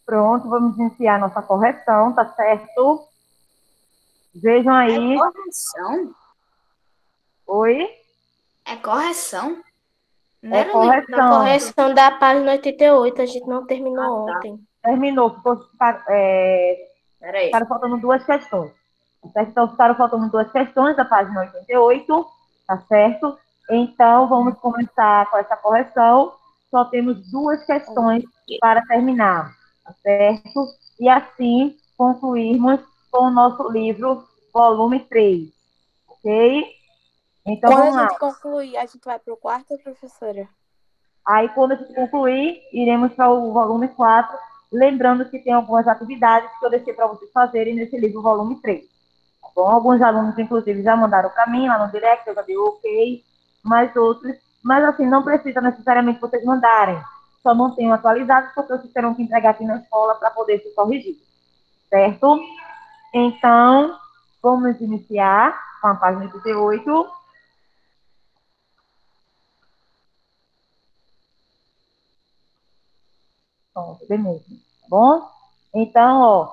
Pronto, vamos iniciar nossa correção, tá certo? Vejam É aí. correção? Oi? É correção? Não É era li... Na correção. correção da página 88, a gente não Ah, terminou tá. ontem. Terminou, Peraí. ficaram faltando duas questões. Tá certo? Então, ficaram faltando duas questões da página 88, tá certo? Então, vamos começar com essa correção. Só temos duas questões para terminar, tá certo? E assim concluirmos com o nosso livro, volume 3, ok? Então, Quando a vamos lá. gente concluir, a gente vai para o quarto, professora? Aí, quando a gente concluir, iremos para o volume 4, lembrando que tem algumas atividades que eu deixei para vocês fazerem nesse livro, volume 3. Tá bom? Alguns alunos, inclusive, já mandaram para mim lá no direct, eu já dei ok, mas outros, mas assim, não precisa necessariamente vocês mandarem, só mantenham atualizados, porque vocês terão que entregar aqui na escola para poder ser corrigido, certo? Então, vamos iniciar com a página 88. Pronto, beleza. Tá bom? Então, ó,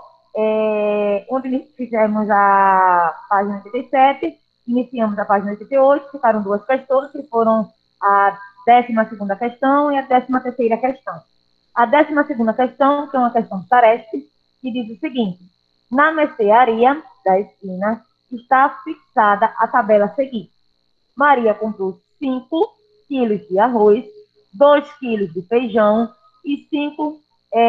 onde fizemos a página 87, iniciamos a página 88, ficaram duas questões, que foram a 12ª questão e a 13ª questão. A 12ª questão, que é uma questão de Sareste, que diz o seguinte: na mercearia da esquina está fixada a tabela seguinte. Maria comprou 5 quilos de arroz, 2 quilos de feijão e 5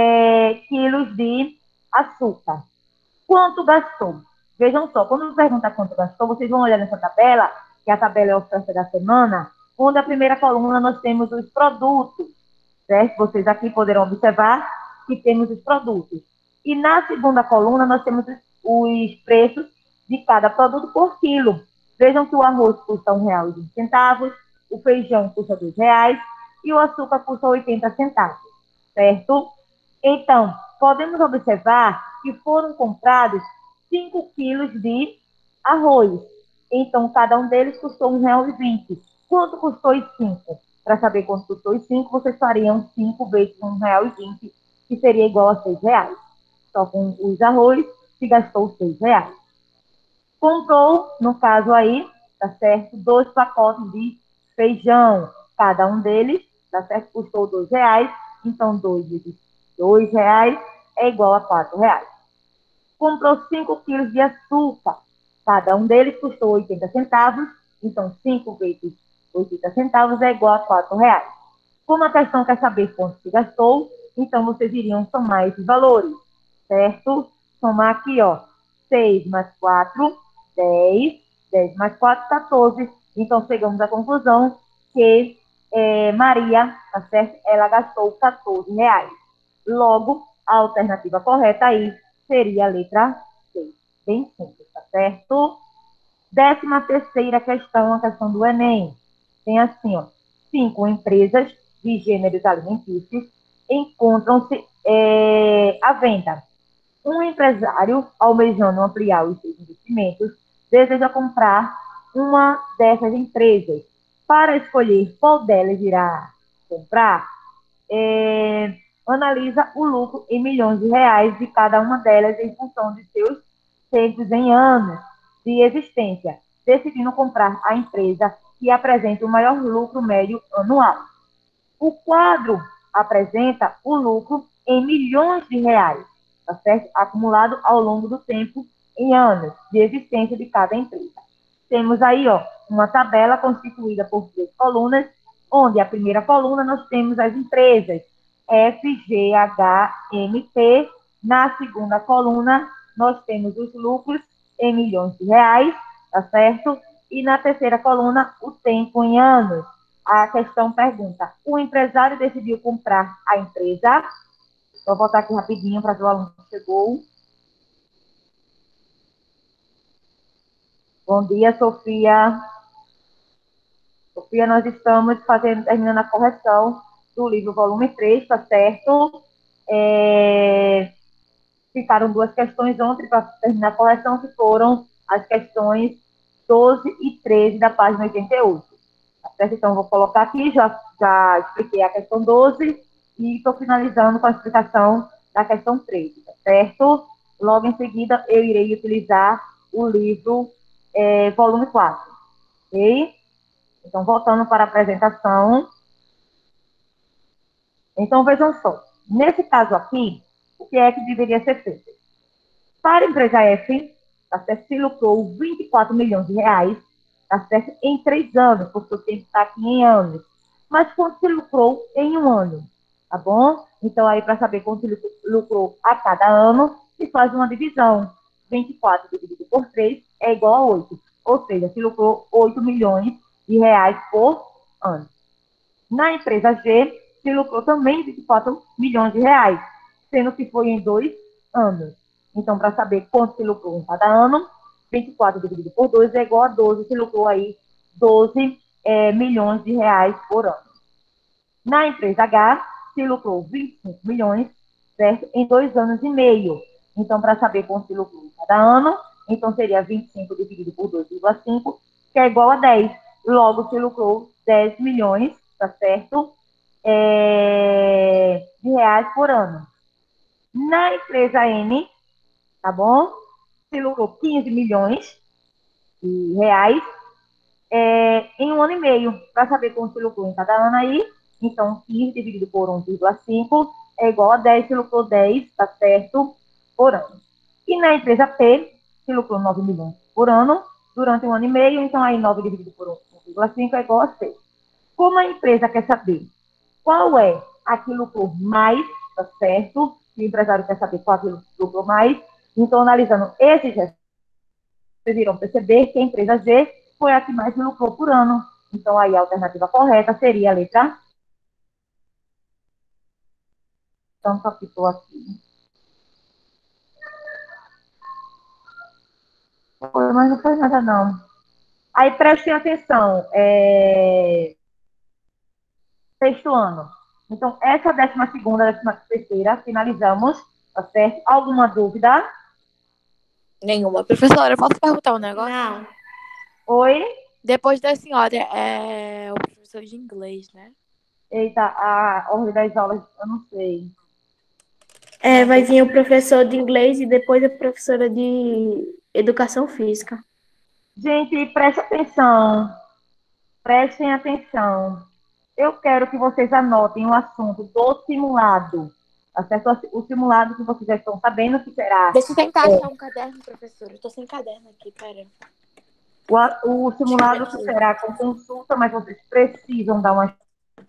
quilos de açúcar. Quanto gastou? Vejam só, quando pergunta quanto gastou, vocês vão olhar nessa tabela, que a tabela é a oferta da semana, onde a primeira coluna nós temos os produtos, certo? Vocês aqui poderão observar que temos os produtos. E na segunda coluna nós temos os preços de cada produto por quilo. Vejam que o arroz custa R$ 1,20, o feijão custa R$ 2 e o açúcar custa 80 centavos, certo? Então, podemos observar que foram comprados 5 quilos de arroz. Então, cada um deles custou R$ 1,20. Quanto custou os 5? Para saber quanto custou os 5, vocês fariam 5 vezes R$ 1,20, que seria igual a R$ 6. Só com os arroz, se gastou R$ 6. Comprou, no caso aí, tá certo, 2 pacotes de feijão. Cada um deles, tá certo, custou R$ 2. Então, 2 vezes R$ 2 é igual a R$ 4. Comprou 5 quilos de açúcar. Cada um deles custou 80 centavos. Então, 5 vezes 80 centavos é igual a R$ 4. Como a questão quer saber quanto se gastou, então vocês iriam somar esses valores, certo? Somar aqui, ó, 6 mais 4, 10, 10 mais 4, 14. Então, chegamos à conclusão que Maria, tá certo? Ela gastou R$ 14. Logo, a alternativa correta aí seria a letra C. Bem simples, tá certo? 13ª questão, a questão do Enem. Tem assim, ó, 5 empresas de gêneros alimentícios encontram-se à venda. Um empresário, almejando ampliar os seus investimentos, deseja comprar uma dessas empresas. Para escolher qual delas irá comprar, analisa o lucro em milhões de reais de cada uma delas em função de seus tempos em anos de existência, decidindo comprar a empresa que apresenta o maior lucro médio anual. O quadro apresenta o lucro em milhões de reais, tá certo? Acumulado ao longo do tempo em anos de existência de cada empresa. Temos aí, ó, uma tabela constituída por 3 colunas, onde a primeira coluna nós temos as empresas F, G, H, M, T. Na segunda coluna nós temos os lucros em milhões de reais, tá certo? E na terceira coluna o tempo em anos. A questão pergunta: o empresário decidiu comprar a empresa? Vou voltar aqui rapidinho para ver o aluno que chegou. Bom dia, Sofia. Sofia, nós estamos terminando a correção do livro volume 3, tá certo? Ficaram duas questões ontem para terminar a correção, que foram as questões 12 e 13 da página 88. Tá certo? Então, vou colocar aqui, já expliquei a questão 12 e estou finalizando com a explicação da questão 13, tá certo? Logo em seguida, eu irei utilizar o livro volume 4, ok? Então, voltando para a apresentação. Então, vejam só. Nesse caso aqui, o que é que deveria ser feito? Para a empresa F, tá certo? Se lucrou 24 milhões de reais, tá certo? Em 3 anos, porque o tempo está aqui em anos. Mas quanto se lucrou em um ano? Tá bom? Então, aí, para saber quanto se lucrou a cada ano, se faz uma divisão. 24 dividido por 3 é igual a 8. Ou seja, se lucrou 8 milhões de reais por ano. Na empresa G, se lucrou também 24 milhões de reais, sendo que foi em 2 anos. Então, para saber quanto se lucrou em cada ano, 24 dividido por 2 é igual a 12, se lucrou aí 12 milhões de reais por ano. Na empresa H, se lucrou 25 milhões, certo? Em 2 anos e meio. Então, para saber quanto se lucrou em cada ano, então seria 25 dividido por 2,5, que é igual a 10. Logo, se lucrou 10 milhões, tá certo? De reais por ano. Na empresa N, tá bom? Se lucrou 15 milhões de reais em um ano e meio. Para saber quanto se lucrou em cada ano aí, então 15 dividido por 1,5 é igual a 10, se lucrou 10, tá certo? Por ano. E na empresa P, se lucrou 9 milhões por ano, durante um ano e meio, então aí 9 dividido por 1,5 é igual a 6. Como a empresa quer saber qual é a que lucrou mais, tá certo? O empresário quer saber qual a que lucrou mais, então analisando esses resultados, vocês irão perceber que a empresa G foi a que mais lucrou por ano. Então, aí a alternativa correta seria a letra. Então, só ficou aqui. Mas não foi nada, não. Aí, prestem atenção. Sexto ano. Então, essa 12ª, 13ª, finalizamos, tá certo? Alguma dúvida? Nenhuma. Professora, eu posso perguntar um negócio? Não. Oi? Depois da senhora é o professor de inglês, né? Eita, a ordem das aulas, eu não sei. Vai vir o professor de inglês e depois a professora de educação física. Gente, preste atenção. Prestem atenção. Eu quero que vocês anotem o assunto do simulado. Tá certo? O simulado que vocês já estão sabendo que será. Deixa eu tentar achar um caderno, professora. Eu tô sem caderno aqui, pera. O simulado que será com consulta, mas vocês precisam dar uma.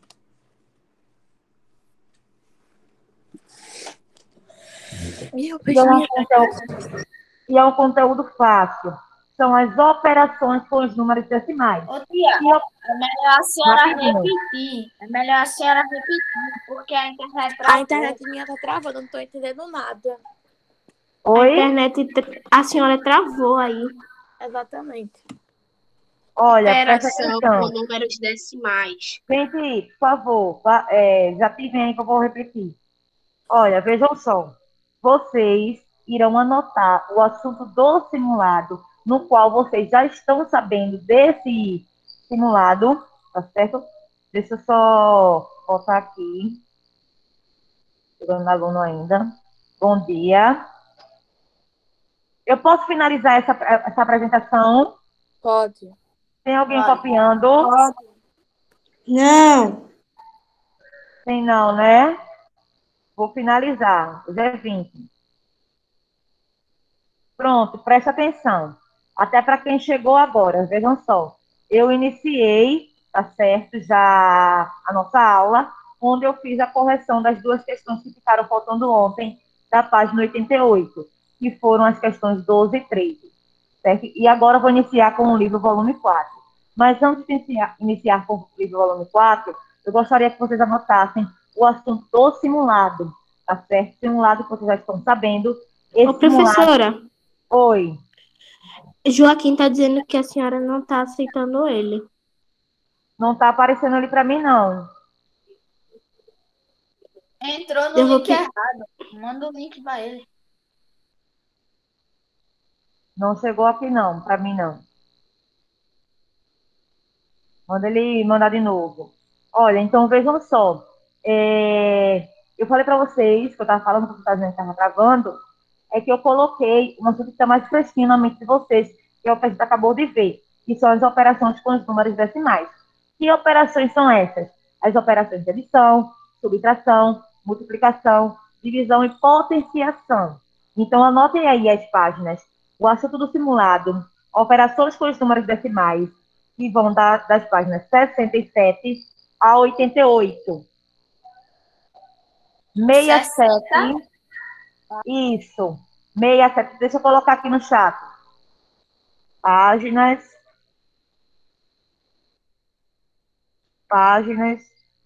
Eu E é, perdi minha e é um conteúdo fácil. São as operações com os números decimais. Ô, tia, é melhor a senhora repetir. É melhor a senhora repetir, porque a internet A internet minha tá travando, eu não tô entendendo nada. Oi? A senhora travou aí. Exatamente. Olha, presta operação atenção. com números decimais. Gente, por favor, já tive aí que eu vou repetir. Olha, vejam só. Vocês irão anotar o assunto do simulado, no qual vocês já estão sabendo desse simulado, tá certo? Deixa eu só voltar aqui. Chegando aluno ainda. Bom dia. Eu posso finalizar essa apresentação? Pode. Tem alguém Pode. copiando? Não. Tem não, né? Vou finalizar. Hoje é 20. Pronto, presta atenção. Até para quem chegou agora, vejam só. Eu iniciei, tá certo, já a nossa aula, onde eu fiz a correção das 2 questões que ficaram faltando ontem, da página 88, que foram as questões 12 e 13. Certo? E agora eu vou iniciar com o livro volume 4. Mas antes de iniciar com o livro volume 4, eu gostaria que vocês anotassem o assunto do simulado, tá certo? Simulado que vocês já estão sabendo. Esse simulado. Professora, Oi. Joaquim tá dizendo que a senhora não tá aceitando ele. Não tá aparecendo ali para mim, não. Entrou no Eu vou link que... errado. Manda o link para ele. Não chegou aqui, não. Para mim, não. Manda ele mandar de novo. Olha, então vejam só. eu falei para vocês, que eu estava falando que o estava gravando, é que eu coloquei uma coisa que está mais fresquinho na mente de vocês, que é o que a gente acabou de ver, que são as operações com os números decimais. Que operações são essas? As operações de adição, subtração, multiplicação, divisão e potenciação. Então, anotem aí as páginas. O assunto do simulado, operações com os números decimais, que vão das páginas 67 a 88. 67, isso, 67, deixa eu colocar aqui no chat. Páginas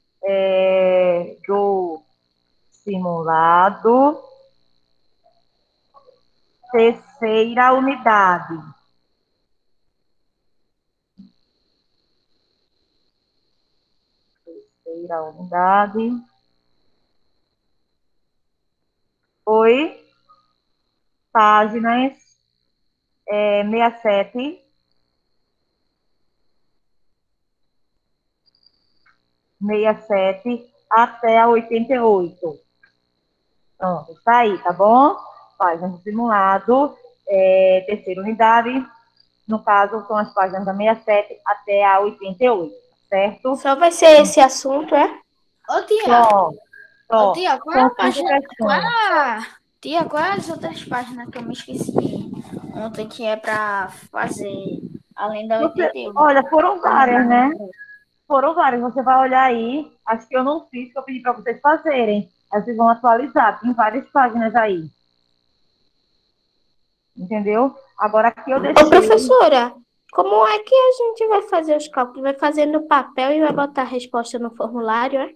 do simulado, terceira unidade. Terceira unidade. Oi, páginas 67, 67 até a 88. Pronto, está aí, tá bom? Páginas do simulado, terceira unidade. No caso, são as páginas da 67 até a 88, certo? Só vai ser esse assunto, é? Ô, tia, Só. ô, tia, qual é São a 5 página? questões. Tia, qual é as outras páginas que eu me esqueci ontem que é para fazer, além da 81? Olha, foram várias, né? Foram várias. Você vai olhar aí. Acho que eu não fiz, que eu pedi para vocês fazerem. Aí vocês vão atualizar. Tem várias páginas aí. Entendeu? Agora aqui eu Ô, deixei. professora, como é que a gente vai fazer os cálculos? Vai fazer no papel e vai botar a resposta no formulário, é?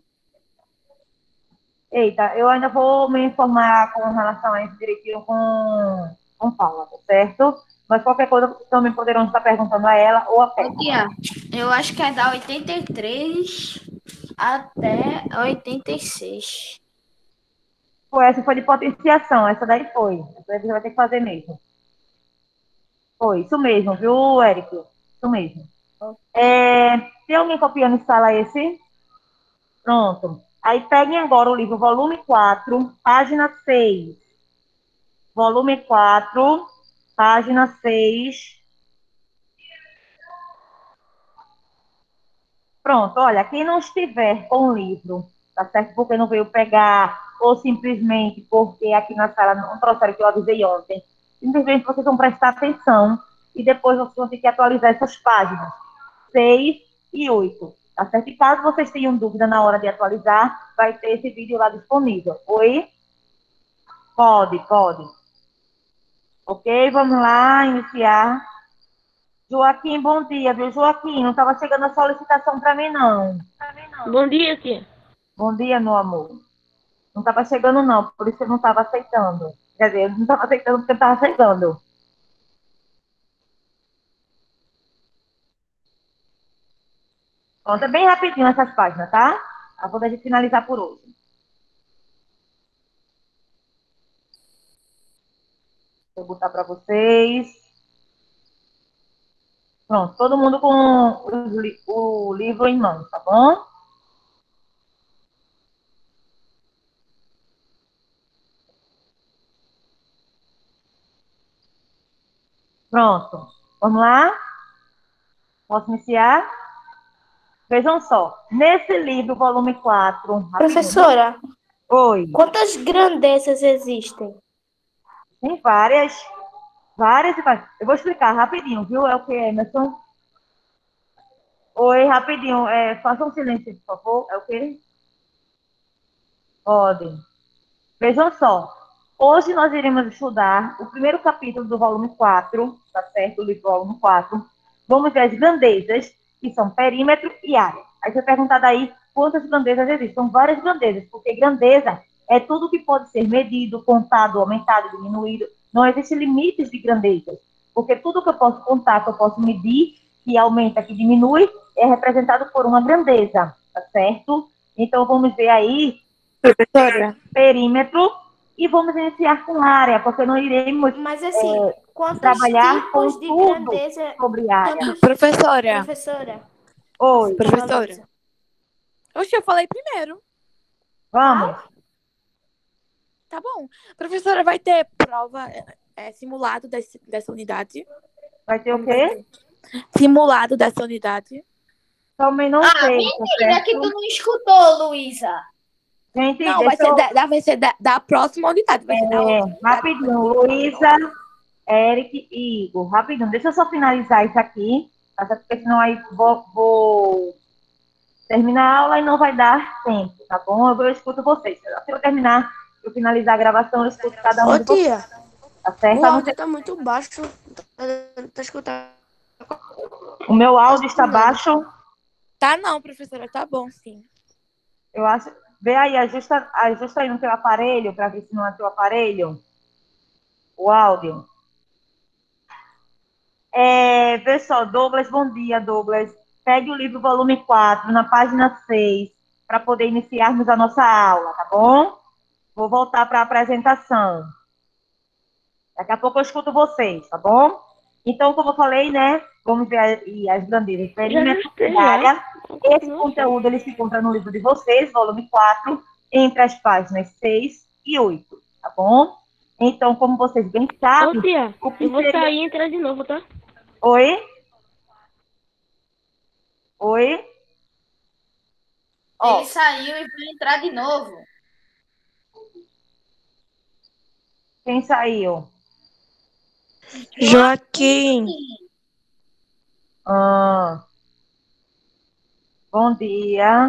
Eita, eu ainda vou me informar com relação a isso direitinho com Paula, tá certo? Mas qualquer coisa, vocês também poderão estar perguntando a ela ou a Ô, Pé. tia, eu acho que é da 83 até 86. Essa foi de potenciação, essa daí foi. Essa daí você vai ter que fazer mesmo. Foi, isso mesmo, viu, Érico? Isso mesmo. Tem alguém copiando em sala esse? Pronto. Aí peguem agora o livro, volume 4, página 6. Volume 4, página 6. Pronto, olha, quem não estiver com o livro, tá certo? Porque não veio pegar, ou simplesmente porque aqui na sala não trouxeram que eu avisei ontem, simplesmente vocês vão prestar atenção e depois vocês vão ter que atualizar essas páginas, 6 e 8, tá certo? E caso vocês tenham dúvida na hora de atualizar, vai ter esse vídeo lá disponível. Oi? Pode, pode. Ok, vamos lá, iniciar. Joaquim, bom dia, viu? Joaquim, não estava chegando a solicitação para mim, não. Bom dia, tia. Bom dia, meu amor. Não estava chegando, não, por isso eu não estava aceitando. Quer dizer, eu não estava aceitando porque eu estava chegando. Pronto, é bem rapidinho essas páginas, tá? A vou deixar finalizar por hoje. Vou botar para vocês. Pronto, todo mundo com o livro em mãos, tá bom? Pronto. Vamos lá? Posso iniciar? Vejam só. Nesse livro, volume 4, rapidinho. Professora, Oi. quantas grandezas existem? Tem várias. Várias e várias. Eu vou explicar rapidinho, viu? É o que, Emerson? Oi, rapidinho. Faça um silêncio, por favor. É o quê? Pode. Vejam só. Hoje nós iremos estudar o primeiro capítulo do volume 4, tá certo? Do livro volume 4. Vamos ver as grandezas, que são perímetro e área. Aí você perguntar daí quantas grandezas existem. São várias grandezas, porque grandeza é tudo que pode ser medido, contado, aumentado, diminuído. Não existem limites de grandezas, porque tudo que eu posso contar, que eu posso medir, que aumenta, que diminui, é representado por uma grandeza, tá certo? Então, vamos ver aí, Professora, perímetro, e vamos iniciar com área, porque não iremos mas assim, quantos trabalhar com tipos de tudo grandeza... sobre área. Quantos... Professora, Professora, Oi, professora. Luísa. Oxe, eu falei primeiro. vamos. Tá bom. Professora, vai ter prova, simulado dessa unidade? Vai ter o Como vai quê? ser? Simulado dessa unidade. Também não Ah, sei, tá mentira que tu certo? não escutou, Luísa. Gente, Não, deixa eu. vai ser da próxima unidade, vai ser da outra unidade que vai Rapidinho, ter Luísa, prova. Eric e Igor, rapidinho. Deixa eu só finalizar isso aqui, tá certo? Porque senão aí vou terminar a aula e não vai dar tempo, tá bom? Eu escuto vocês. Se eu terminar, eu finalizar a gravação, eu escuto cada um Ô, de vocês, tia, tá certo? o A não áudio ser- tá muito baixo. Tá escutando O meu áudio está nada. baixo, Tá não, professora, tá bom, sim. eu acho. Vê aí, ajusta aí no teu aparelho, para ver se não é teu aparelho, o áudio. Vê só, Douglas, bom dia, Douglas. Pegue o livro volume 4 na página 6 para poder iniciarmos a nossa aula, tá bom? Vou voltar para a apresentação. Daqui a pouco eu escuto vocês, tá bom? Então, como eu falei, né? Vamos ver aí as grandezas Já perímetro ajustei e já. área. Uma Esse continuação. conteúdo ele se encontra no livro de vocês, volume 4, entre as páginas 6 e 8, tá bom? Então, como vocês bem Ô, sabem, tia, o eu que vou seria. sair e entrar de novo, tá? Oi? Oi? Ele Ó, saiu e vai entrar de novo. quem saiu? Joaquim. Ah, bom dia.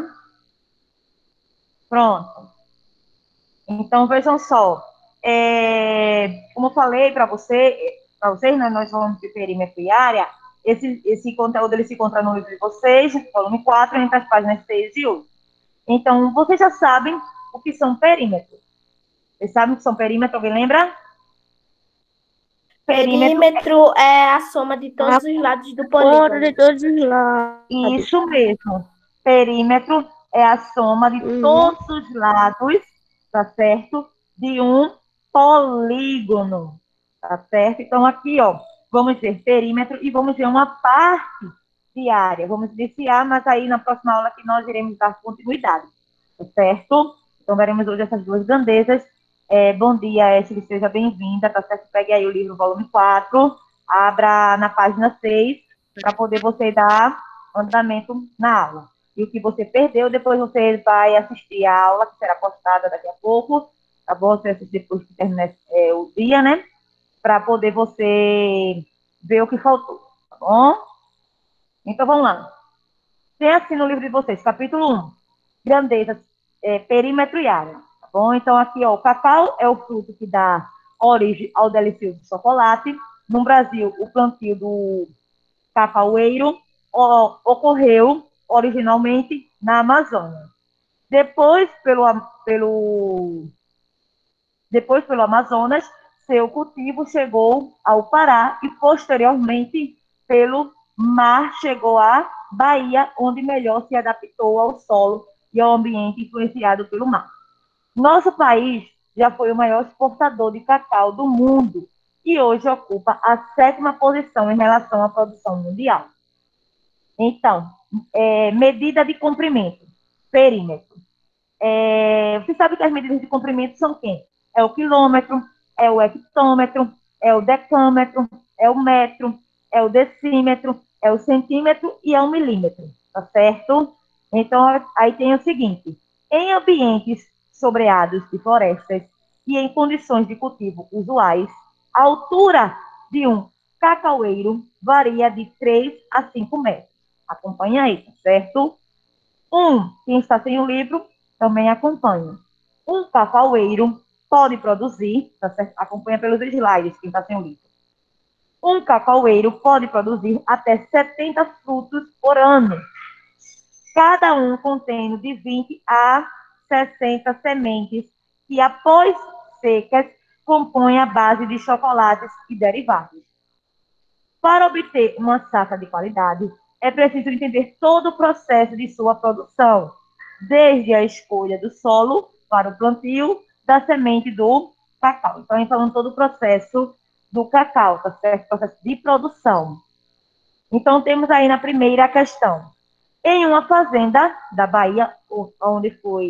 Pronto. Então, vejam só. Como eu falei para vocês, né, nós vamos de perímetro e área. Esse conteúdo ele se encontra no livro de vocês, volume 4, entre as páginas 6 e 8. Então, vocês já sabem o que são perímetros. Vocês sabem o que são perímetros? Alguém lembra? Perímetro Perímetro é a soma de todos os lados do polígono. De todos os é lados. isso mesmo. Perímetro é a soma de Uhum. todos os lados, tá certo? De um polígono, tá certo? Então, aqui, ó, vamos ver perímetro e vamos ver uma parte de área. Vamos iniciar, mas aí na próxima aula que nós iremos dar continuidade, tá certo? Então, veremos hoje essas duas grandezas. Bom dia, Ashley, seja bem-vinda, tá certo? Pegue aí o livro volume 4, abra na página 6, para poder você dar andamento na aula. E o que você perdeu, depois você vai assistir a aula, que será postada daqui a pouco, tá bom? Você assiste depois que terminar o dia, né? Para poder você ver o que faltou, tá bom? Então, vamos lá. Tem assim no livro de vocês, capítulo 1, grandeza, perímetro e área, tá bom? Então, aqui, ó, o cacau é o fruto que dá origem ao delicioso chocolate. No Brasil, o plantio do cacaueiro ocorreu originalmente na Amazônia. Depois, depois, pelo Amazonas, seu cultivo chegou ao Pará e, posteriormente, pelo mar, chegou à Bahia, onde melhor se adaptou ao solo e ao ambiente influenciado pelo mar. Nosso país já foi o maior exportador de cacau do mundo e hoje ocupa a sétima posição em relação à produção mundial. Então, medida de comprimento, perímetro. Você sabe que as medidas de comprimento são quem? É o quilômetro, é o hectômetro, é o decâmetro, é o metro, é o decímetro, é o centímetro e é o milímetro, tá certo? Então, aí tem o seguinte: em ambientes sobreados de florestas e em condições de cultivo usuais, a altura de um cacaueiro varia de 3 a 5 metros. Acompanha aí, tá certo? Quem está sem o livro também acompanha. Um cacaueiro pode produzir, tá certo? Acompanha pelos slides, quem está sem o livro. Um cacaueiro pode produzir até 70 frutos por ano, cada um contendo de 20 a 60 sementes, que após secas compõem a base de chocolates e derivados. Para obter uma safra de qualidade, é preciso entender todo o processo de sua produção, desde a escolha do solo para o plantio da semente do cacau. Então, a gente falando todo o processo do cacau, tá certo? Processo de produção. Então, temos aí na primeira questão. Em uma fazenda da Bahia, onde foi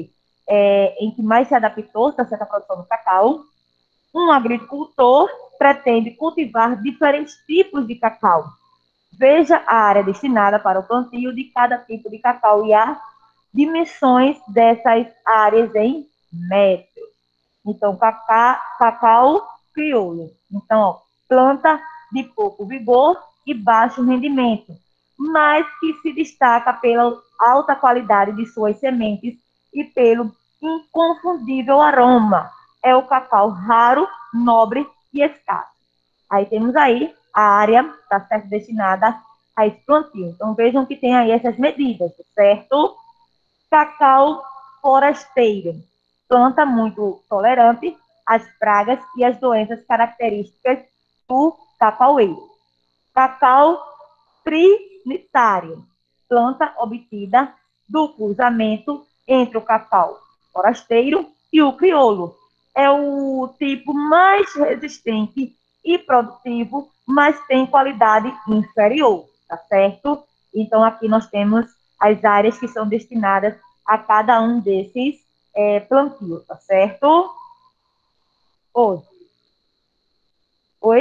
em que mais se adaptou a certa produção do cacau. Um agricultor pretende cultivar diferentes tipos de cacau. Veja a área destinada para o plantio de cada tipo de cacau e as dimensões dessas áreas em metros. Então, cacau crioulo. Então, ó, planta de pouco vigor e baixo rendimento, mas que se destaca pela alta qualidade de suas sementes e pelo inconfundível aroma. É o cacau raro, nobre e escasso. Aí temos aí a área tá certo, destinada a esse plantio. Então, vejam que tem aí essas medidas, certo? Cacau forasteiro, planta muito tolerante às pragas e às doenças características do cacaueiro. Cacau trinitário, planta obtida do cruzamento entre o cacau forasteiro e o crioulo. É o tipo mais resistente e produtivo, mas tem qualidade inferior, tá certo? Então, aqui nós temos as áreas que são destinadas a cada um desses plantios, tá certo? Oi? Oi?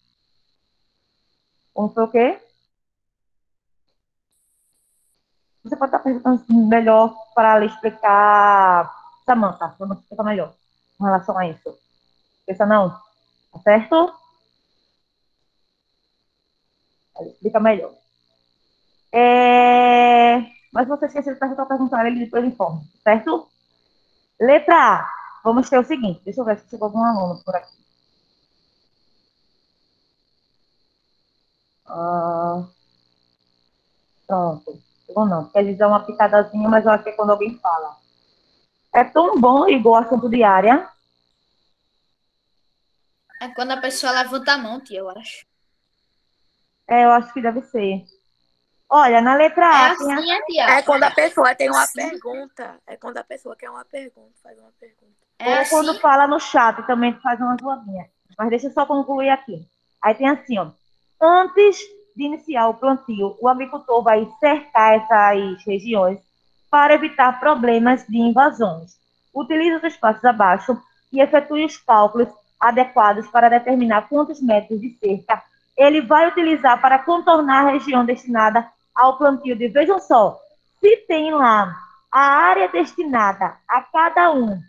Como foi o quê? Você pode estar perguntando melhor para ela explicar, Samantha, para não explicar melhor em relação a isso. Pensa não? Tá certo? Ela explica melhor. Mas se você esqueceu de perguntar, ele depois informa, certo? Letra A. Vamos ter o seguinte. Deixa eu ver se chegou algum aluno por aqui. Pronto. Chegou não. Porque eles dão uma picadazinha, mas eu acho que é quando alguém fala. É tão bom igual assunto de área. É quando a pessoa levanta a mão, tia, eu acho. Eu acho que deve ser. Olha, na letra É A tem a... assim, tia. É quando a pessoa tem uma Assim. pergunta. É quando a pessoa quer uma pergunta, faz uma pergunta. É Ou quando assim. fala no chat também faz umas vozinhas. Mas deixa eu só concluir aqui. Aí tem assim, ó. Antes de iniciar o plantio, o agricultor vai cercar essas regiões para evitar problemas de invasões. Utilize os espaços abaixo e efetue os cálculos adequados para determinar quantos metros de cerca ele vai utilizar para contornar a região destinada ao plantio. Vejam só, se tem lá a área destinada a cada um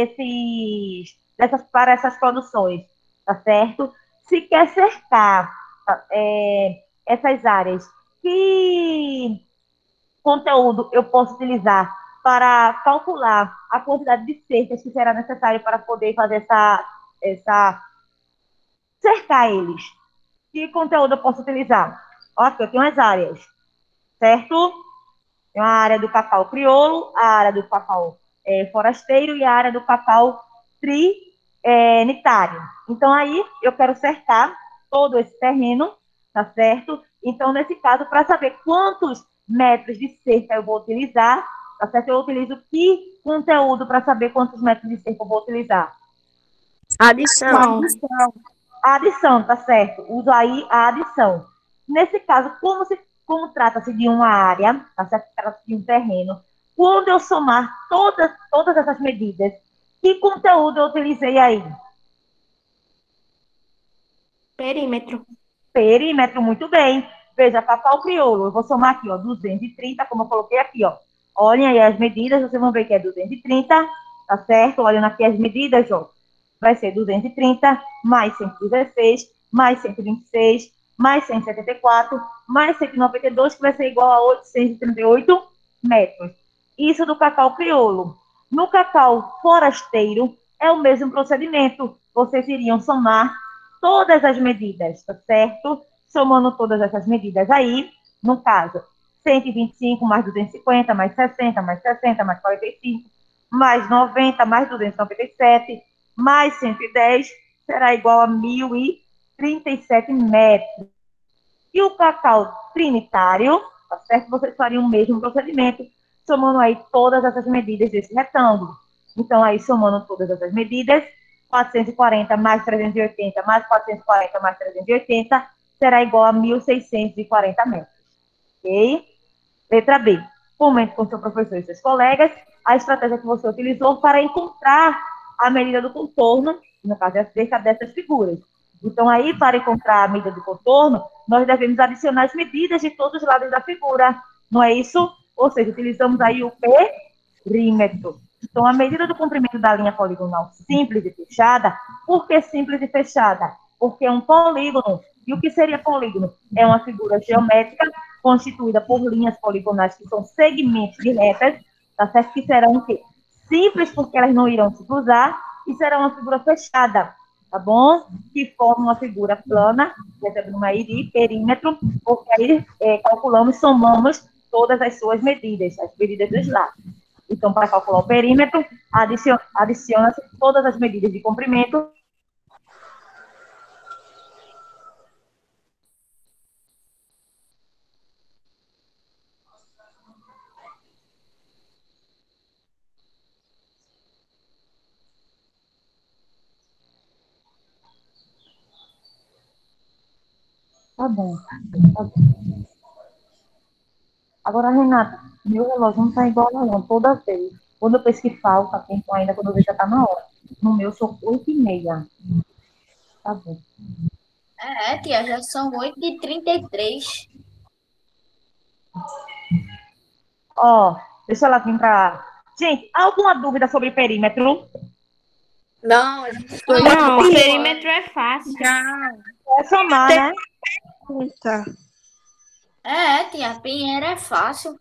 para essas produções, tá certo? Se quer cercar essas áreas, que conteúdo eu posso utilizar para calcular a quantidade de cercas que será necessário para poder fazer essa cercar eles? Que conteúdo eu posso utilizar? Ok, eu tenho as áreas, certo? Tem a área do cacau crioulo, a área do cacau forasteiro e a área do cacau trinitário. Então, aí, eu quero cercar todo esse terreno, tá certo? Então, nesse caso, para saber quantos metros de cerca eu vou utilizar, tá certo? Eu utilizo que conteúdo para saber quantos metros de cerca eu vou utilizar? Adição. A adição, tá certo? Uso aí a adição. Nesse caso, como trata-se de uma área, tá certo? Trata-se de um terreno, quando eu somar todas essas medidas, que conteúdo eu utilizei aí? Perímetro. Perímetro, muito bem. Veja, cacau crioulo, eu vou somar aqui, ó, 230, como eu coloquei aqui, ó. Olhem aí as medidas, vocês vão ver que é 230, tá certo? Olhando aqui as medidas, ó. Vai ser 230 mais 116, mais 126, mais 174, mais 192, que vai ser igual a 838 metros. Isso do cacau crioulo. No cacau forasteiro, é o mesmo procedimento. Vocês iriam somar todas as medidas, tá certo? Somando todas essas medidas aí, no caso, 125 mais 250, mais 60, mais 60, mais 45, mais 90, mais 297, mais 110, será igual a 1.037 metros. E o cacau trinitário, tá certo? Vocês fariam o mesmo procedimento, somando aí todas essas medidas desse retângulo. Então, aí, somando todas essas medidas, 440 mais 380 mais 440 mais 380 será igual a 1.640 metros. Ok? Letra B. Comente com seu professor e seus colegas a estratégia que você utilizou para encontrar a medida do contorno, no caso dessas figuras. Então, aí, para encontrar a medida do contorno, nós devemos adicionar as medidas de todos os lados da figura, não é isso? Ou seja, utilizamos aí o perímetro. Então, a medida do comprimento da linha poligonal simples e fechada, por que simples e fechada? Porque é um polígono. E o que seria polígono? É uma figura geométrica constituída por linhas poligonais que são segmentos de retas, tá certo? Que serão o quê? Simples, porque elas não irão se cruzar, e será uma figura fechada, tá bom? Que forma uma figura plana, recebendo uma I de perímetro, porque aí calculamos, somamos todas as suas medidas, as medidas dos lados. Então, para calcular o perímetro, adiciona-se todas as medidas de comprimento. Tá bom. Tá bom. Agora, Renata, meu relógio não está igual não, toda vez. Quando eu penso que falta tempo ainda, quando eu vejo já está na hora. No meu, são 8h30. Tá bom. Tia, já são 8h33. Ó, deixa ela vir para... Gente, alguma dúvida sobre perímetro? Não, a gente Não, estudou. o perímetro é fácil. É somar, né? Tá. Tia, Pinheiro é fácil.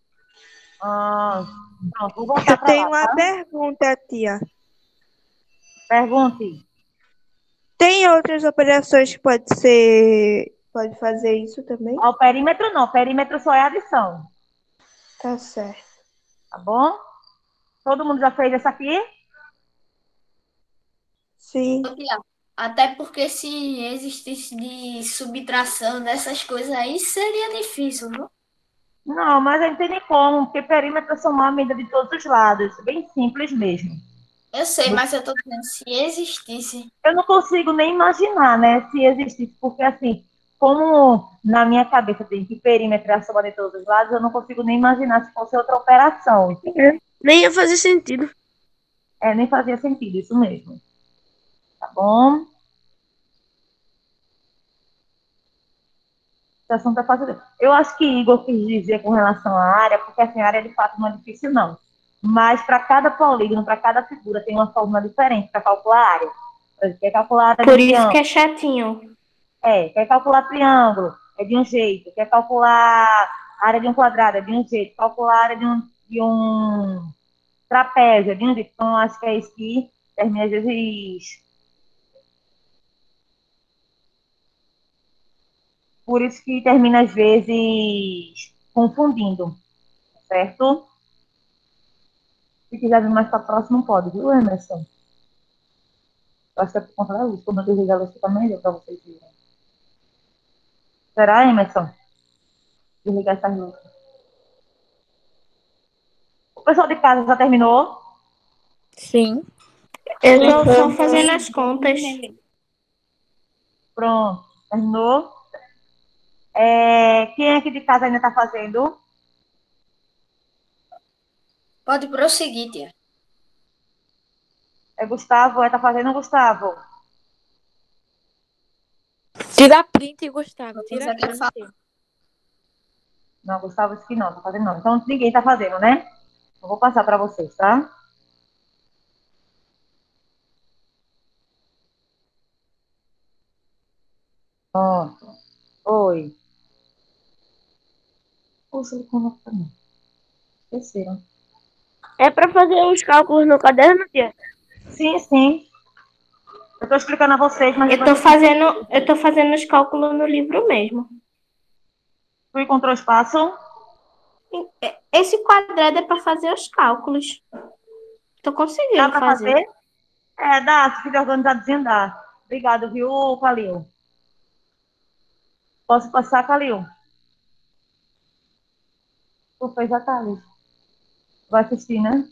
Pronto, vou voltar Eu para tenho lá, uma tá? pergunta, tia. Pergunte. Tem outras operações que pode fazer isso também? Ao perímetro não, perímetro só é adição, Tá certo. tá bom? Todo mundo já fez essa aqui? Sim. Tia, até porque se existisse de subtração dessas coisas aí, seria difícil, viu? Não, mas não tem nem como, porque perímetro é somar a medida de todos os lados, bem simples mesmo. Eu sei, mas eu tô dizendo, se existisse. Eu não consigo nem imaginar, né, se existisse, porque assim, como na minha cabeça tem que perímetro é a soma de todos os lados, eu não consigo nem imaginar se fosse outra operação. Nem ia fazer sentido. Nem fazia sentido, isso mesmo. Tá bom? Esse assunto é fácil. Eu acho que Igor quis dizer com relação à área, porque assim, a área de fato não é difícil, não. Mas para cada polígono, para cada figura, tem uma fórmula diferente para calcular a área. Por exemplo, quer calcular a área de Por um isso que triângulo? é chatinho. Quer calcular triângulo? É de um jeito. Quer calcular a área de um quadrado? É de um jeito. Calcular a área de um trapézio? É de um jeito. Então, eu acho que é isso que termina, às vezes. Por isso que termina, às vezes, confundindo, certo? Se quiser vir mais para próximo, pode, viu, Emerson? Eu acho que é por conta da luz. Quando eu desligar a luz, fica melhor para vocês verem. Será, Emerson? Desligar essas luzes. O pessoal de casa já terminou? Sim. Eu tô só fazendo as contas. Pronto. Terminou? Quem aqui de casa ainda está fazendo? Pode prosseguir, tia. É Gustavo? Tá fazendo, Gustavo? Tira print, Gustavo. Tira Você quer print. falar? Não, Gustavo disse que não, tá fazendo não. Então ninguém está fazendo, né? Eu vou passar para vocês, tá? Pronto. Oi. Poxa, ele conecta não. Esqueceram. É pra fazer os cálculos no caderno, tia? Sim, sim. Eu estou explicando a vocês, mas Eu tô fazendo os cálculos no livro mesmo. tu encontrou espaço? Esse quadrado é pra fazer os cálculos. Tô Dá conseguindo para fazer. fazer? Dá. Se fizer organizadozinho, dá. Obrigado, viu, Calil? Posso passar, Calil? Tu fez a Thales. Vai assistir, né?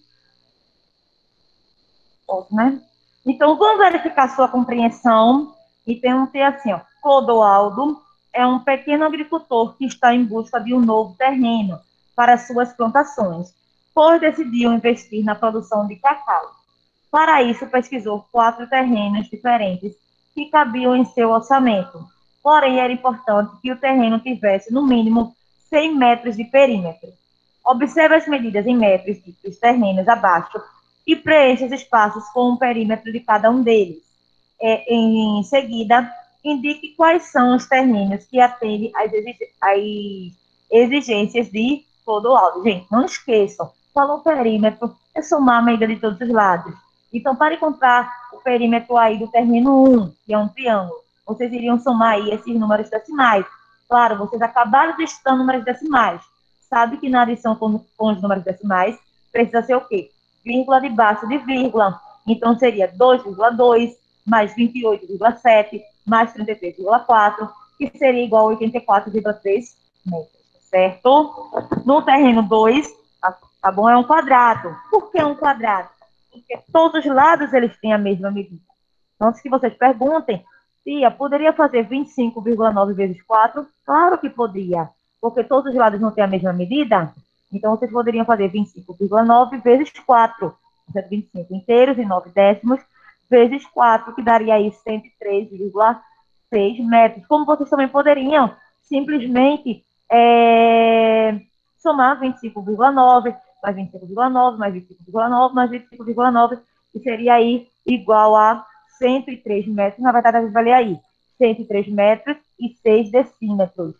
Posso, né? Então, vamos verificar sua compreensão. E tem um T assim, ó. Clodoaldo é um pequeno agricultor que está em busca de um novo terreno para suas plantações. pois decidiu investir na produção de cacau. Para isso, pesquisou 4 terrenos diferentes que cabiam em seu orçamento. Porém, era importante que o terreno tivesse, no mínimo, 100 metros de perímetro. Observe as medidas em metros dos terrenos abaixo e preencha os espaços com o perímetro de cada um deles. Em seguida, indique quais são os terrenos que atendem às exigências de clodoaldo. Gente, não esqueçam, falou perímetro, é somar a medida de todos os lados. Então, para encontrar o perímetro aí do terreno 1, que é um triângulo, vocês iriam somar aí esses números decimais. Claro, vocês acabaram de estudar números decimais. Sabe que na adição com os números decimais precisa ser o quê? Vírgula debaixo de vírgula. Então, seria 2,2 mais 28,7 mais 33,4, que seria igual a 84,3 metros, certo? No terreno 2, tá bom? É um quadrado. Por que um quadrado? Porque todos os lados eles têm a mesma medida. Então, se vocês perguntem, tia, poderia fazer 25,9 vezes 4? Claro que podia, porque todos os lados não têm a mesma medida. Então, vocês poderiam fazer 25,9 vezes 4, 25 inteiros e 9 décimos, vezes 4, que daria aí 103,6 metros. Como vocês também poderiam simplesmente somar 25,9 mais 25,9 mais 25,9 mais 25,9, que seria aí igual a 103 metros. Na verdade, a gente vai ler aí 103 metros e 6 decímetros.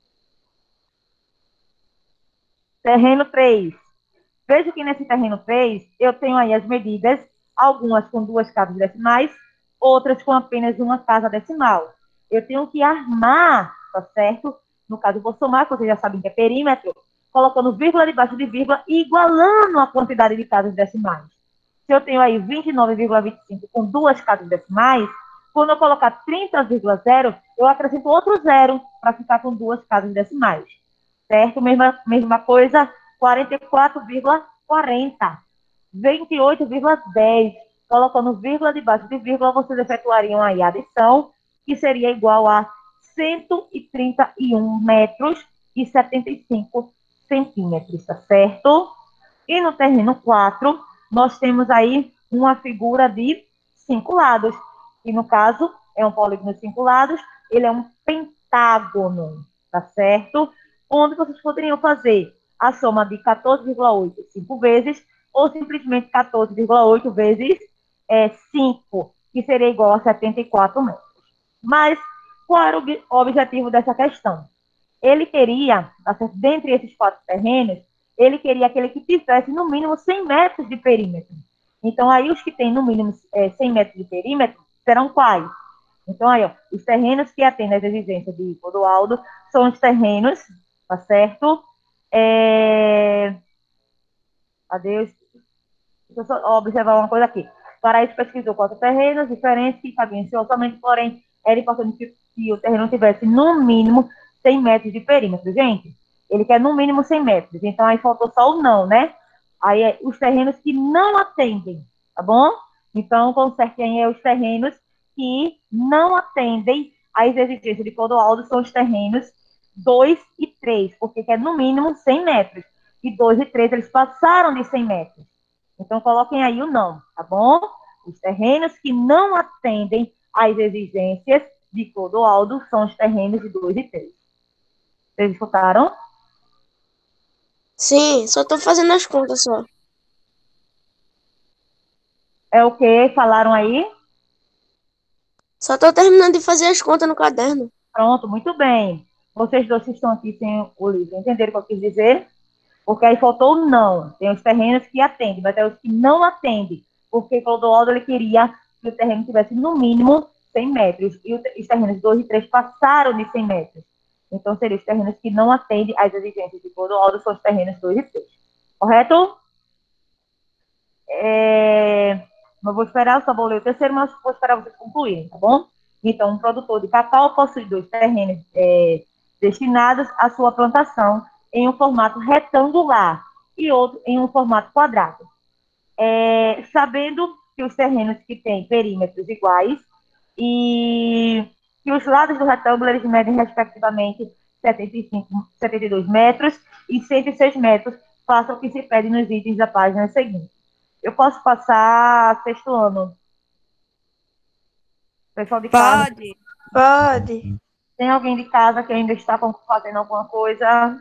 Terreno 3. Veja que nesse terreno 3, eu tenho aí as medidas, algumas com 2 casas decimais, outras com apenas uma casa decimal. Eu tenho que armar, tá certo? No caso, eu vou somar, que vocês já sabem que é perímetro, colocando vírgula debaixo de vírgula e igualando a quantidade de casas decimais. Se eu tenho aí 29,25 com 2 casas decimais, quando eu colocar 30,0, eu acrescento outro zero para ficar com 2 casas decimais. Certo? Mesma coisa, 44,40, 28,10. Colocando vírgula debaixo de vírgula, vocês efetuariam aí a adição, que seria igual a 131 metros e 75 centímetros, tá certo? E no terreno 4, nós temos aí uma figura de 5 lados, que no caso é um polígono de 5 lados, ele é um pentágono, tá certo? Onde vocês poderiam fazer a soma de 14,8 5 vezes, ou simplesmente 14,8 vezes 5, que seria igual a 74 metros. Mas qual era o objetivo dessa questão? Ele queria, dentre esses 4 terrenos, ele queria aquele que tivesse no mínimo 100 metros de perímetro. Então, aí os que têm no mínimo 100 metros de perímetro serão quais? Então, aí, ó, os terrenos que atendem às exigências de Clodoaldo são os terrenos, tá certo? Adeus. Deixa eu só observar uma coisa aqui. Para isso, pesquisou 4 terrenos diferentes que cabiam em seu orçamento, porém, era importante que o terreno tivesse, no mínimo, 100 metros de perímetro. Gente, ele quer no mínimo 100 metros. Então, aí faltou só o não, né? Aí, os terrenos que não atendem, tá bom? Então, consertem aí os terrenos que não atendem às exigências de Clodoaldo, são os terrenos 2 e 3, porque quer no mínimo 100 metros. E 2 e 3, eles passaram de 100 metros. Então, coloquem aí o não, tá bom? Os terrenos que não atendem às exigências de Clodoaldo são os terrenos de 2 e 3. Vocês escutaram? Sim, só tô fazendo as contas só. É o que falaram aí? Só tô terminando de fazer as contas no caderno. Pronto, muito bem. Vocês dois que estão aqui sem o livro, entenderam o que eu quis dizer? Porque aí faltou o não. Tem os terrenos que atendem, mas tem os que não atendem. Porque Clodoaldo ele queria que o terreno tivesse no mínimo 100 metros. E os terrenos 2 e 3 passaram de 100 metros. Então, seriam os terrenos que não atendem às exigências de Clodoaldo, são os terrenos 2 e 3. Correto? Não vou esperar, eu só vou ler o terceiro, mas vou esperar vocês concluírem, tá bom? Então, um produtor de cacau possui 2 terrenos destinados à sua plantação em um formato retangular e outro em um formato quadrado. Sabendo que os terrenos que têm perímetros iguais e que os lados do retângulo eles medem respectivamente 72 metros e 106 metros, faça o que se pede nos itens da página seguinte. Eu posso passar sexto ano. Pessoal de casa. Pode. Tem alguém de casa que ainda está fazendo alguma coisa?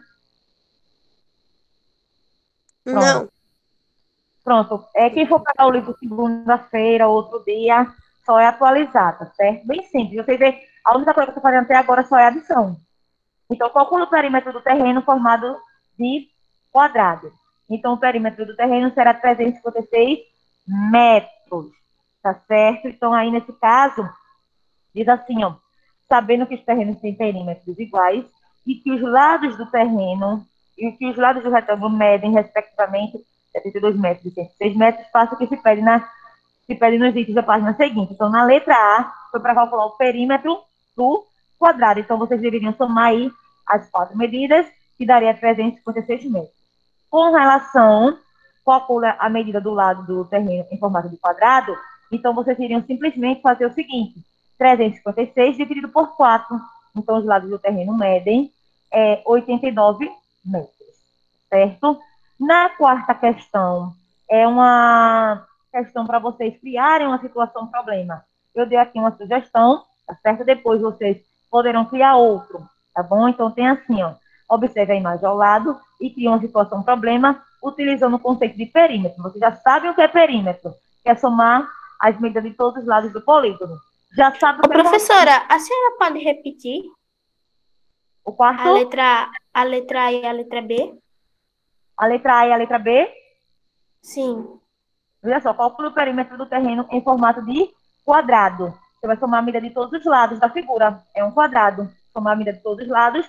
Não. Pronto. Quem for pegar o livro segunda-feira, outro dia, só é atualizar, tá certo? Bem simples. Você vê, a única coisa que eu estou fazendo até agora só é adição. Então, calcula o perímetro do terreno formado de quadrado. Então, o perímetro do terreno será 356 metros, tá certo? Então, aí, nesse caso, diz assim, ó, sabendo que os terrenos têm perímetros iguais e que os lados do terreno e que os lados do retângulo medem, respectivamente, 72 metros e 106 metros, faça o que se pede nos itens da página seguinte. Então, na letra A, foi para calcular o perímetro do quadrado. Então, vocês deveriam somar aí as 4 medidas, que daria 356 metros. Com relação, calcula a medida do lado do terreno em formato de quadrado, então vocês iriam simplesmente fazer o seguinte, 356 dividido por 4. Então, os lados do terreno medem 89 metros, certo? Na quarta questão, é uma questão para vocês criarem uma situação problema. Eu dei aqui uma sugestão, tá certo? Depois vocês poderão criar outro, tá bom? Então, tem assim, ó, observe a imagem ao lado e cria uma situação problema utilizando o conceito de perímetro. Vocês já sabem o que é perímetro, que é somar as medidas de todos os lados do polígono. Já sabe o Ô, que é professora, a senhora pode repetir o quarto? a letra A e a letra B? A letra A e a letra B. Sim. Olha só, calcula o perímetro do terreno em formato de quadrado. Você vai somar a medida de todos os lados da figura. É um quadrado. Somar a medida de todos os lados,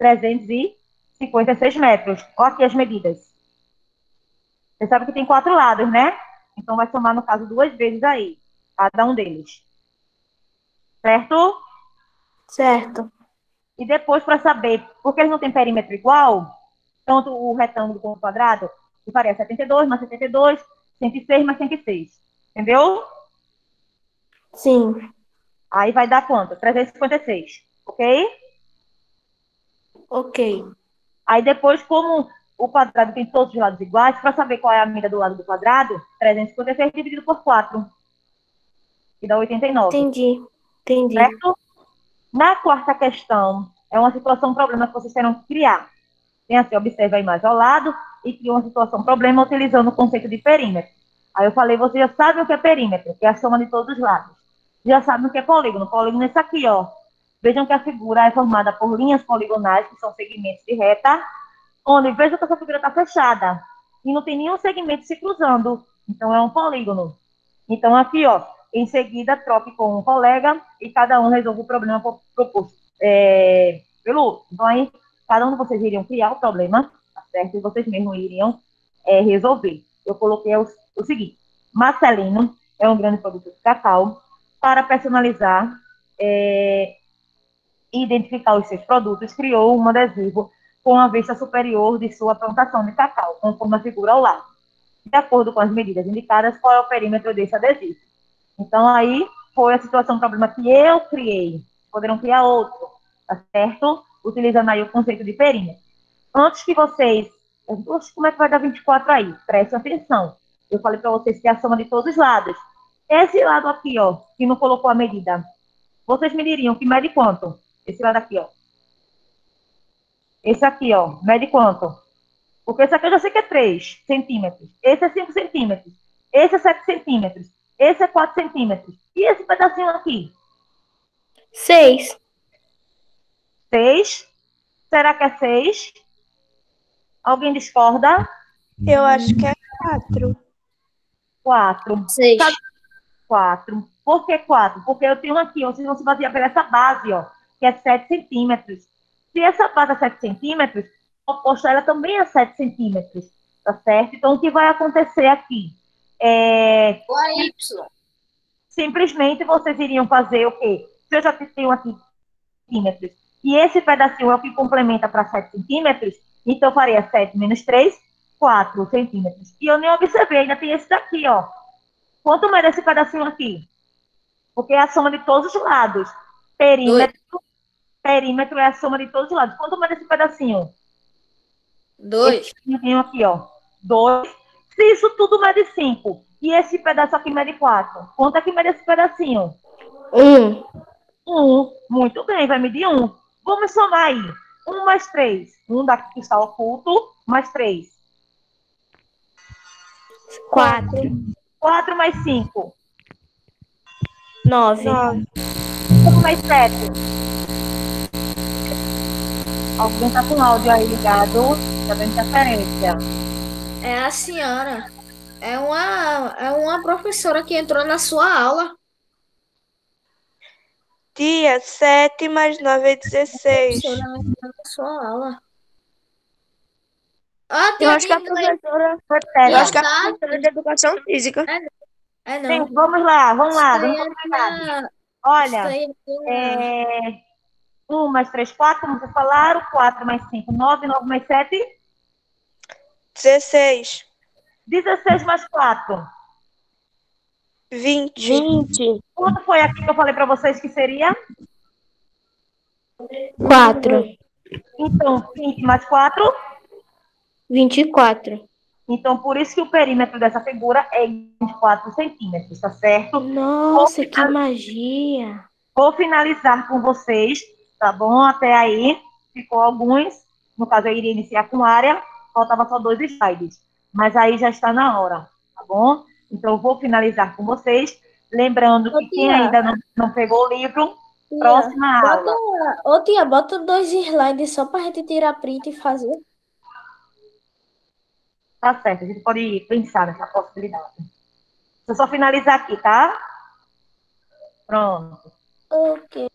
356 metros. Olha aqui as medidas. Você sabe que tem 4 lados, né? Então, vai somar, no caso, 2 vezes aí, cada um deles. Certo? Certo. E depois, para saber, porque eles não têm perímetro igual, tanto o retângulo como o quadrado, que faria 72 mais 72, 106 mais 106. Entendeu? Sim. Aí vai dar quanto? 356, ok? Ok. Aí depois, como o quadrado tem todos os lados iguais, para saber qual é a medida do lado do quadrado, 356 dividido por 4, que dá 89, Entendi. Entendi. certo? Na quarta questão, é uma situação problema que vocês terão que criar. Tem assim, observa a imagem ao lado e cria uma situação problema utilizando o conceito de perímetro. Aí eu falei, você já sabe o que é perímetro, que é a soma de todos os lados. Já sabe o que é polígono. Polígono é isso aqui, ó. Vejam que a figura é formada por linhas poligonais, que são segmentos de reta, onde vejam que essa figura está fechada e não tem nenhum segmento se cruzando. Então, é um polígono. Então, aqui, ó, em seguida, troque com um colega e cada um resolve o problema proposto pelo outro. Então, aí, cada um de vocês iriam criar o problema, tá certo? E vocês mesmos iriam resolver. Eu coloquei o seguinte: Marcelino é um grande produtor de cacau. Para personalizar e identificar os seus produtos, criou um adesivo com a vista superior de sua plantação de cacau, conforme a figura ao lado. De acordo com as medidas indicadas, qual é o perímetro desse adesivo? Então, aí foi a situação, problema que eu criei. Poderão criar outro, tá certo? Utilizando aí o conceito de perímetro. Antes que vocês... Poxa, como é que vai dar 24 aí? Prestem atenção. Eu falei para vocês que é a soma de todos os lados. Esse lado aqui, ó, que não colocou a medida, vocês mediriam que mede quanto? Esse lado aqui, ó. Esse aqui, ó, mede quanto? Porque esse aqui eu já sei que é 3 centímetros. Esse é 5 centímetros. Esse é 7 centímetros. Esse é 4 centímetros. E esse pedacinho aqui? 6. 6. Será que é 6? Alguém discorda? Eu acho que é 4. 4. 6. Sabe 4. Por que 4? Porque eu tenho aqui, ó, vocês vão se basear por essa base, ó, que é 7 centímetros. Se essa base é 7 centímetros, o oposto ela também é 7 centímetros, tá certo? Então, o que vai acontecer aqui? O AY. Simplesmente vocês iriam fazer o quê? Se eu já tenho aqui centímetros, e esse pedacinho é o que complementa para 7 centímetros, então eu faria 7 menos 3, 4 centímetros. E eu nem observei, ainda tem esse daqui, ó. Quanto mais esse pedacinho aqui? Porque é a soma de todos os lados. Perímetro é a soma de todos os lados. Quanto mais esse pedacinho? 2. Esse aqui, ó. 2. Se isso tudo mede 5 e esse pedaço aqui mede 4, quanto é que mede esse pedacinho? 1. 1. Muito bem, vai medir 1. Vamos somar aí. 1 mais 3. 1 daqui que está oculto, mais 3. 4. 4 mais 5. 9. 9. 5 mais 7. Alguém está com o áudio aí ligado? Está dando interferência. É a senhora. É uma professora que entrou na sua aula. Tia, 7 mais 9 é 16. Professora entrou na sua aula. Ó, Eu tia acho de que a inglês. professora. Repete. Eu acho que a Tá? professora de educação física. É Sim, não. vamos lá, vamos Isso lá. daí Vamos é combinar. tia... Isso Olha, daí é tia... 1 mais 3, 4, como vocês falaram. 4 mais 5, 9. 9 mais 7, 16. 16 mais 4. 20. 20. Quanto foi aqui que eu falei para vocês que seria? 4. Então, 20 mais 4. 24. Então, por isso que o perímetro dessa figura é 24 centímetros, tá certo? Nossa, que magia. Vou finalizar com vocês, tá bom? Até aí, ficou alguns. No caso, eu iria iniciar com área, faltava só 2 slides. Mas aí já está na hora, tá bom? Então, eu vou finalizar com vocês. Lembrando Ô, que quem tia, ainda não pegou o livro, tia, próxima aula. bota 2 slides só pra gente tirar print e fazer. Tá certo, a gente pode pensar nessa possibilidade. Deixa eu só finalizar aqui, tá? Pronto. Ok.